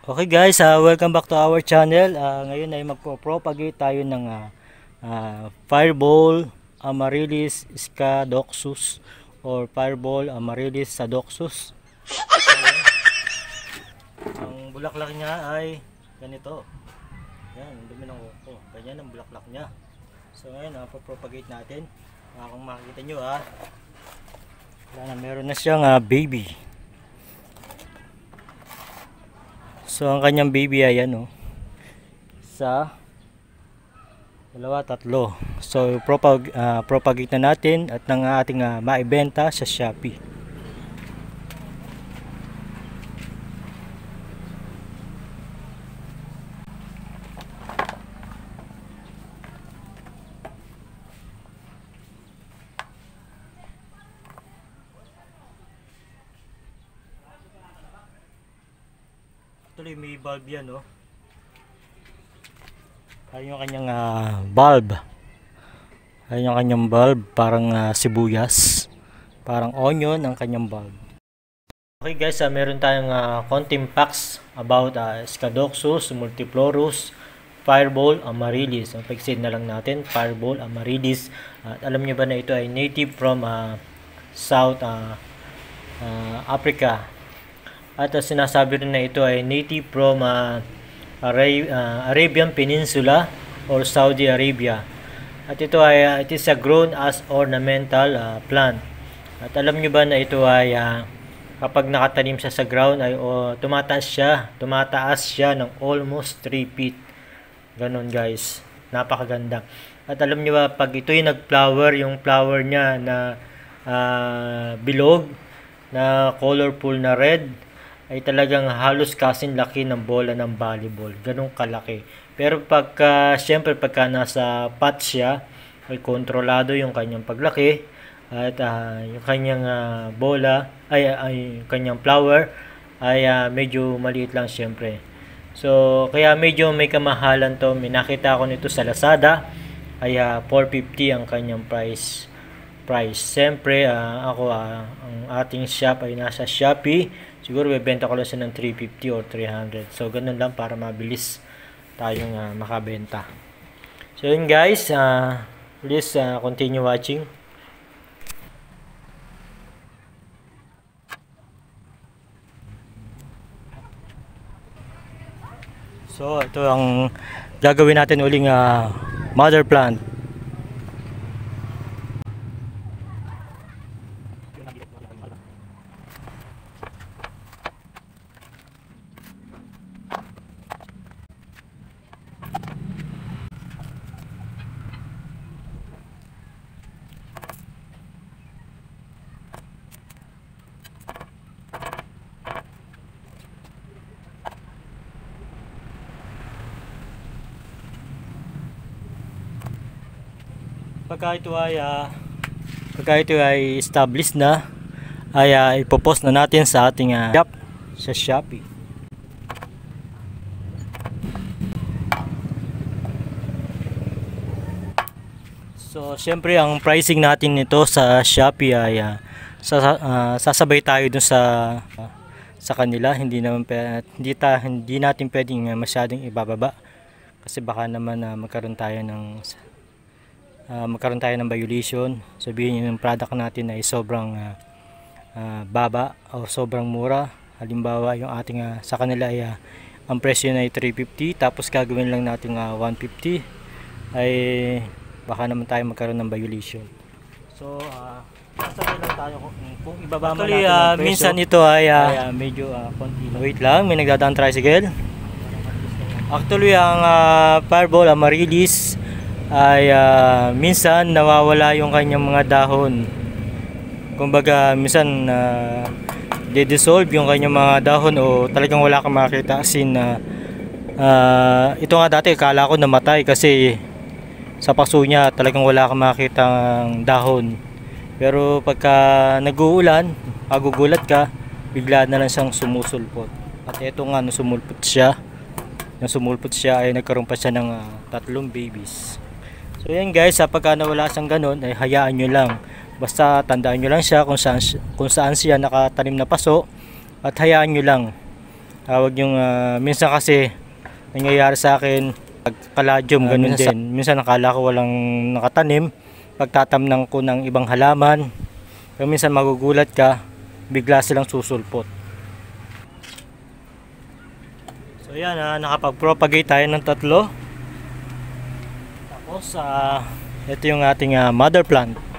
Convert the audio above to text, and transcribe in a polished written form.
Okay guys, welcome back to our channel. Ngayon ay magpo-propagate tayo ng Fireball Amaryllis Scadoxus or Fireball Amaryllis Sadoxus. Ang bulaklak niya ay ganito. Yan, ang dumi ng uko. Ganyan ang bulaklak niya. So ngayon, po-propagate natin. Kung makikita nyo meron na siyang baby. So ang kanyang baby ay sa dalawa, tatlo. So propagate na natin at nang ating maibenta sa Shopee. Actually may bulb yan, ayun yung kanyang bulb. Ayun yung kanyang bulb, parang sibuyas, parang onion ang kanyang bulb. Okay guys, meron tayong konting facts about Scadoxus multiflorus Fireball Amaryllis. Ang pag-seed na lang natin, Fireball Amaryllis. At alam niyo ba na ito ay native from South Africa. At sinasabi rin na ito ay native from Arabian Peninsula or Saudi Arabia. At ito ay it is grown as ornamental plant. At alam nyo ba na ito ay kapag nakatanim siya sa ground ay tumataas siya ng almost 3 feet. Ganon guys, napakaganda. At alam nyo ba, pag ito ay nag-flower, yung flower niya na bilog na colorful na red ay talagang halos kasing laki ng bola ng volleyball. Ganun kalaki. Pero siyempre pagka nasa pot siya, ay kontrolado yung kanyang paglaki. At yung kanyang bola, ay kanyang flower, ay medyo maliit lang siyempre. So, kaya medyo may kamahalan to. May nakita ko nito sa Lazada, ay 450 ang kanyang price. Siyempre, ang ating shop ay nasa Shopee. Siguro bebenta ko lang siya ng 350 or 300. So ganun lang para mabilis tayong makabenta. So yun guys, please continue watching. So ito ang gagawin natin uling mother plant. Pagka ito ay established na, ay ipopost na natin sa ating shop sa Shopee. So syempre ang pricing natin nito sa Shopee ay sasabay tayo dun sa kanila. Hindi natin pwedeng masyadong ibababa kasi baka naman magkaroon tayo ng violation. Sabihin yung product natin ay sobrang baba o sobrang mura. Halimbawa yung ating sa kanila ay ang presyo na ay 350, tapos gagawin lang natin 150, ay baka naman tayo magkaroon ng violation. So sasabay lang tayo kung ibaba man natin ang presyo. Minsan ito ay medyo konti. Wait lang, may nagdadaan tricycle. Actually ang Fireball Amaryllis ay minsan nawawala yung kanyang mga dahon. Kumbaga minsan de-dissolve yung kanyang mga dahon o talagang wala kang makita. As in, ito nga dati akala ko namatay kasi sa paso niya talagang wala kang makita ng dahon. Pero pagka nag-uulan, magugulat ka, bigla na lang siyang sumusulpot. At ito nga, nung sumulpot siya ay nagkaroon pa siya ng 3 babies. So yan guys, pagka nawala siyang ganun, ay hayaan nyo lang. Basta tandaan nyo lang siya kung saan siya nakatanim na paso, at hayaan nyo lang. Tawag yung minsan kasi nangyayari sa akin pag palladium ganun din. Minsan nakala ko walang nakatanim, pagtatamnan ko ng ibang halaman. Pero minsan magugulat ka, bigla silang susulpot. So yan, nakapag-propagate tayo ng 3. Tapos ito yung ating mother plant.